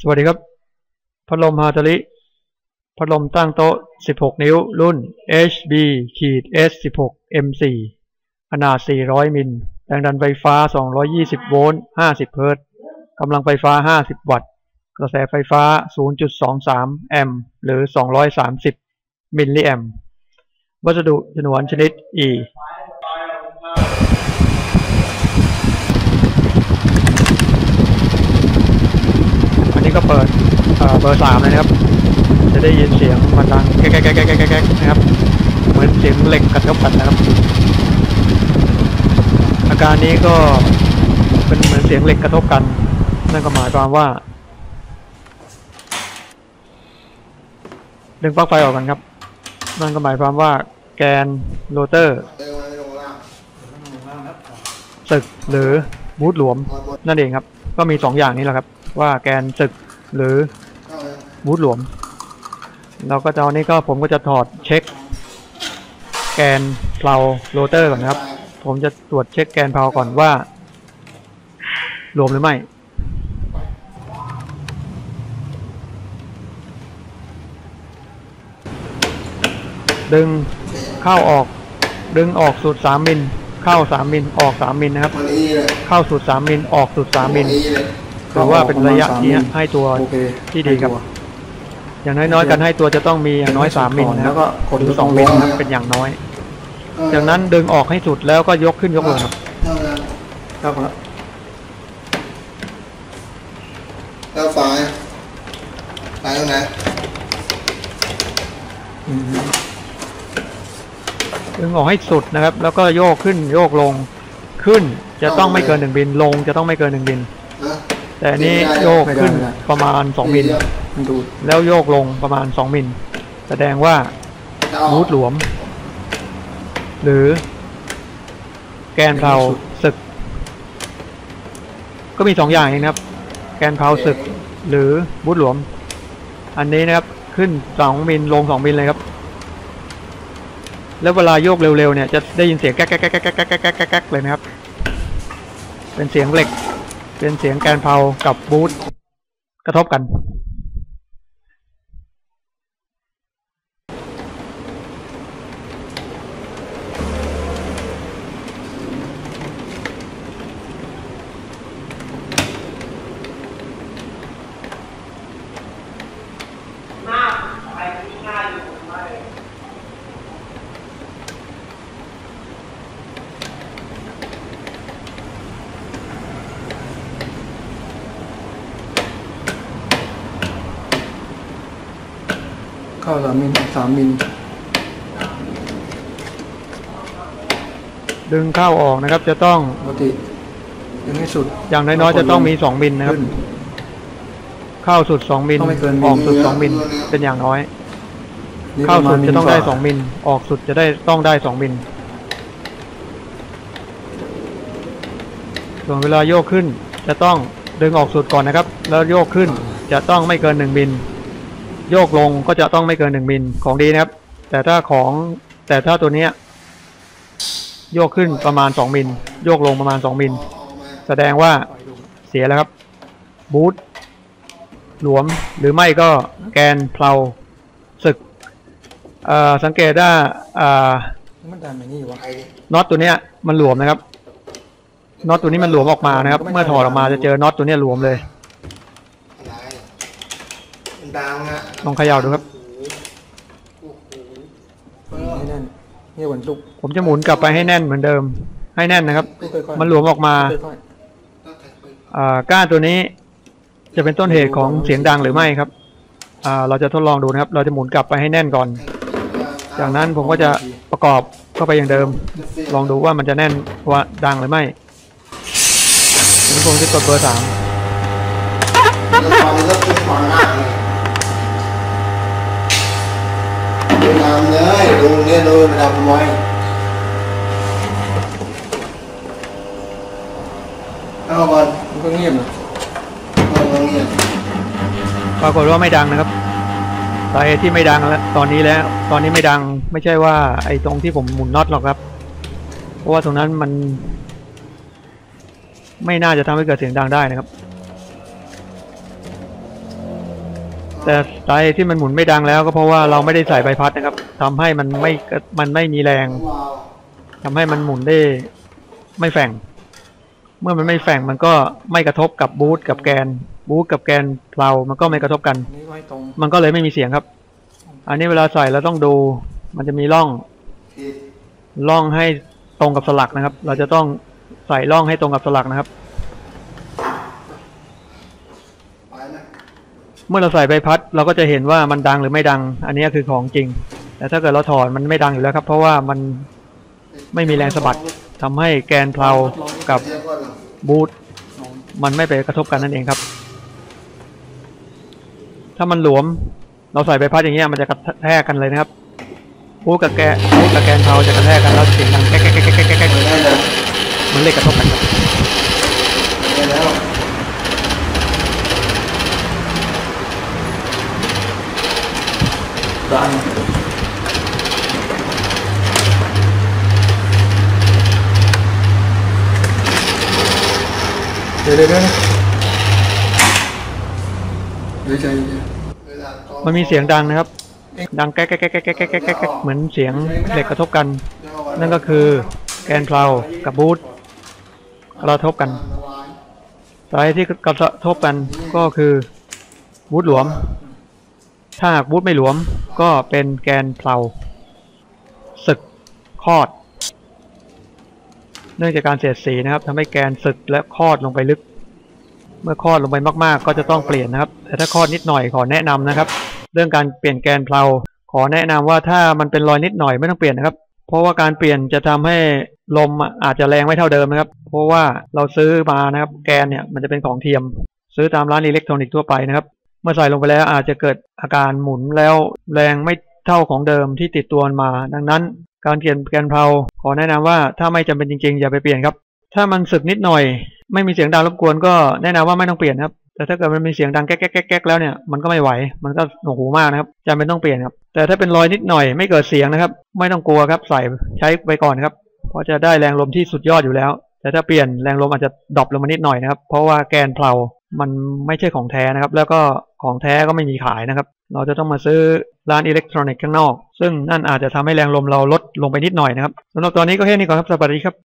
สวัสดีครับพัดลมฮาตาริพัดลมตั้งโต๊ะ16นิ้วรุ่น HB-S16M4 ขนาด400มิลแรงดันไฟฟ้า220โวลต์50เฮิรตซ์กำลังไฟฟ้า50วัตต์กระแสไฟฟ้า 0.23 แอมป์หรือ230มิลลิแอมป์วัสดุฉนวนชนิด Eอันนี้ก็เปิดเบอร์3เลยนะครับจะได้ยินเสียงมันดังแก๊กนะครับเหมือนเสียงเหล็กกระทบกันนะครับอาการนี้ก็เป็นเหมือนเสียงเหล็กกระทบกันนั่นก็หมายความว่าดึงปลั๊กไฟออกกันครับนั่นก็หมายความว่าแกนโรเตอร์สึกหรือบูทหลวมนั่นเองครับก็มี2อย่างนี้แหละครับว่าแกนสึกหรือบูทหลวมเราก็จะตอนนี้ก็ผมก็จะถอดเช็คแกนเพลาโรเตอร์ก่อนนะครับผมจะตรวจเช็คแกนเพลาก่อนว่าหลวมหรือไม่ดึงเข้าออกดึงออกสุด3มิลเข้า3มิลออก3มิลนะครับเข้าสุด3มิลออกสุด3มิลถือว่าเป็นระยะที่ให้ตัวที่ดีครับอย่างน้อยๆการให้ตัวจะต้องมีอย่างน้อย3มิลนะครับหรือ2มิลนะครับเป็นอย่างน้อยจากนั้นดึงออกให้สุดแล้วก็ยกขึ้นยกลงครับแล้วไฟตรงไหนดึงออกให้สุดนะครับแล้วก็โยกขึ้นโยกลงขึ้นจะต้องไม่เกิน1มิลลงจะต้องไม่เกิน1มิลแต่อันนี้โยกขึ้นประมาณ2มิลแล้วโยกลงประมาณ2มิลแสดงว่าบูทหลวมหรือแกนเพลาสึกก็มี2อย่างเองนะครับแกนเพลาสึกหรือบูทหลวมอันนี้นะครับขึ้น2มิลลง2มิลเลยครับแล้วเวลาโยกเร็วๆเนี่ยจะได้ยินเสียงแก๊กเลยนะครับเป็นเสียงเหล็กเป็นเสียงแกนเพลากับบูทกระทบกันเข้า3มิลออก3มิลดึงเข้าออกนะครับจะต้องปกติยังไม่สุดอย่างน้อยๆจะต้องมี2มิลนะครับเข้าสุด2มิลออกสุด2มิลเป็นอย่างน้อยเข้าสุดจะต้องได้2มิลออกสุดจะได้ต้องได้2มิลส่วนเวลาโยกขึ้นจะต้องดึงออกสุดก่อนนะครับแล้วโยกขึ้นจะต้องไม่เกิน1มิลโยกลงก็จะต้องไม่เกิน1มิลของดีนะครับแต่ถ้าตัวนี้โยกขึ้นประมาณ2มิลโยกลงประมาณ2มิลแสดงว่าเสียแล้วครับบูทหลวมหรือไม่ก็แกนเพลาสึกสังเกตว่าน็อตตัวนี้มันหลวมนะครับน็อตตัวนี้มันหลวมออกมานะครับเมื่อถอดออกมาจะเจอน็อตตัวนี้หลวมเลยลองเขย่าดูครับให้แน่นเงี้ยเหมือนลูกผมจะหมุนกลับไปให้แน่นเหมือนเดิมให้แน่นนะครับมันหลวมออกมาก้านตัวนี้จะเป็นต้นเหตุของเสียงดังหรือไม่ครับเราจะทดลองดูนะครับเราจะหมุนกลับไปให้แน่นก่อนจากนั้นผมก็จะประกอบเข้าไปอย่างเดิมลองดูว่ามันจะแน่นว่าดังหรือไม่ผมจะกดเบอร์3 ทำเลยดูเนี่ยดูมันทำไว้เอาก่อนมันก็เงียบนะปรากฏว่าไม่ดังนะครับสาเหตุที่ไม่ดังแล้วตอนนี้ไม่ดังไม่ใช่ว่าไอ้ตรงที่ผมหมุนน็อตหรอกครับเพราะว่าตรงนั้นมันไม่น่าจะทำให้เกิดเสียงดังได้นะครับแต่สาเหตุที่มันหมุนไม่ดังแล้วก็เพราะว่าเราไม่ได้ใส่ใบพัดนะครับทำให้มันไม่มีแรงทำให้มันหมุนได้ไม่แฝงเมื่อมันไม่แฝงมันก็ไม่กระทบกับบูทกับแกนเรามันก็ไม่กระทบกันอันนี้ไว้ตรงมันก็เลยไม่มีเสียงครับ อันนี้เวลาใส่เราต้องดูมันจะมีร่องให้ตรงกับสลักนะครับ เราจะต้องใส่ร่องให้ตรงกับสลักนะครับไปนะเมื่อเราใส่ใบพัดเราก็จะเห็นว่ามันดังหรือไม่ดัง อันนี้คือของจริง แต่ถ้าเกิดเราถอดมันไม่ดังอยู่แล้วครับ เพราะว่ามันไม่มีแรงสะบัดทำให้แกนเพลากับเรียกว่าหรอบูทมันไม่ไปกระทบกันนั่นเองครับ ถ้ามันหลวมเราใส่ใบพัดอย่างเงี้ยมันจะกระแทกกันเลยนะครับบูทกับแกนเพลาจะกระแทกกันแล้วเสียงดังแก๊กแก๊กแก๊กแก๊กแก๊กไปได้เลยมันเลยกระทบกันครับไปได้แล้วดันเดี๋ยวนะเดี๋ยวใจเย็นเวลาก็มันมีเสียงดังนะครับ ดังแก๊กแก๊กแก๊กแก๊กแก๊กแก๊กแก๊กเหมือนเสียงเหล็กกระทบกัน นั่นก็คือแกนเพลากับบูทกระทบกันสาเหตุที่กระทบกันก็คือบูทหลวม ถ้าหากบูทไม่หลวมก็เป็นแกนเพลาสึกคอด เนื่องจากการเสียดสีนะครับทำให้แกนสึกและคอดลงไปลึก เมื่อคอดลงไปมากๆก็จะต้องเปลี่ยนนะครับ แต่ถ้าคอดนิดหน่อยขอแนะนำนะครับ เรื่องการเปลี่ยนแกนเพลาขอแนะนำว่าถ้ามันเป็นรอยนิดหน่อยไม่ต้องเปลี่ยนนะครับ เพราะว่าการเปลี่ยนจะทำให้ลมอาจจะแรงไม่เท่าเดิมนะครับ เพราะว่าเราซื้อมานะครับแกนเนี่ยมันจะเป็นของเทียม ซื้อตามร้านอิเล็กทรอนิกส์ทั่วไปนะครับ เมื่อใส่ลงไปแล้วอาจจะเกิดอาการหมุนแล้วแรงไม่เท่าของเดิมที่ติดตัวมา ดังนั้นการเปลี่ยนแกนเพลาขอแนะนำว่าถ้าไม่จำเป็นจริงๆอย่าไปเปลี่ยนครับถ้ามันสึกนิดหน่อยไม่มีเสียงดังรบกวนก็แนะนำว่าไม่ต้องเปลี่ยนครับแต่ถ้าเกิดมันมีเสียงดังแก๊กแก๊กแก๊กแก๊กแล้วเนี่ยมันก็ไม่ไหวมันก็หนวกหูมากนะครับจำเป็นต้องเปลี่ยนครับแต่ถ้าเป็นรอยนิดหน่อยไม่เกิดเสียงนะครับไม่ต้องกลัวครับใส่ใช้ไปก่อนครับเพราะจะได้แรงลมที่สุดยอดอยู่แล้วแต่ถ้าเปลี่ยนแรงลมอาจจะดรอปลงมานิดหน่อยนะครับเพราะว่าแกนเพลามันไม่ใช่ของแท้นะครับแล้วก็ของแท้ก็ไม่มีขายนะครับเราจะต้องมาซื้อร้านอิเล็กทรอนิกส์ข้างนอกซึ่งนั่นอาจจะทำให้แรงลมเราลดลงไปนิดหน่อยนะครับสำหรับตอนนี้ก็แค่นี้ก่อนครับสวัสดีครับ